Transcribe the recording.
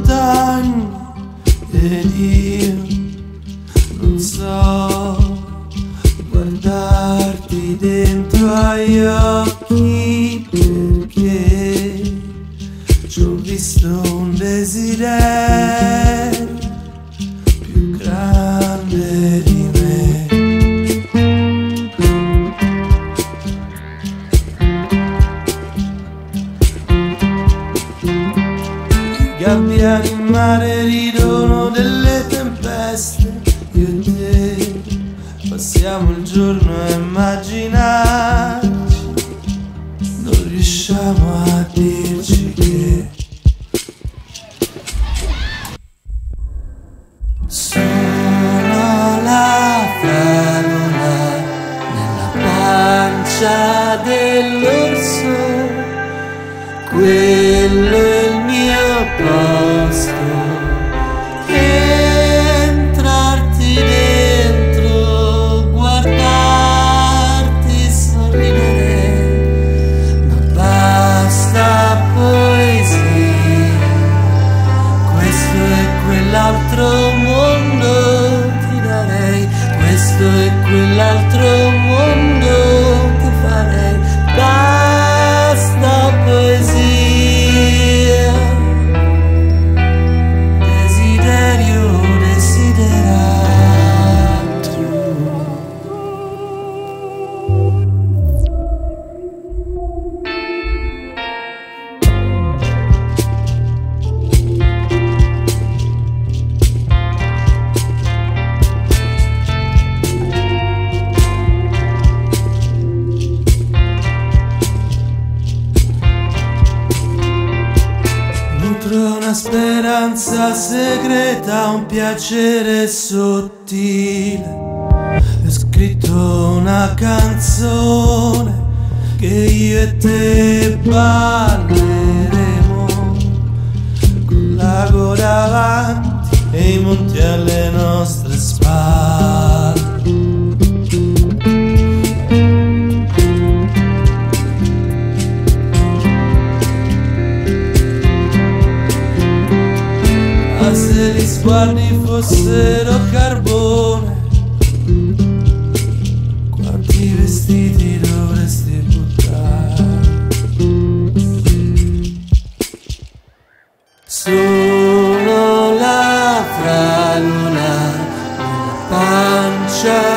montagne ed io non so guardarti dentro agli occhi, perché ci ho visto un desiderio più grande di me. I gabbiani in mare ridono delle tempeste, io e te passiamo il giorno a immaginarci, non riusciamo a dirci che sono la fragola nella pancia dell'orso, quello è il mio posto. Entrarti dentro, guardarti sorridere, ma basta poesia. Questo e quell'altro mondo ti darei, questo e quell'altro mondo ti farei. Basta poesia. Una speranza segreta, un piacere sottile. Ho scritto una canzone che io e te balleremo, con l'ago davanti e i monti alle nostre spalle. Se gli sguardi fossero carbone, quanti vestiti dovresti buttare? Sono la fragola nella pancia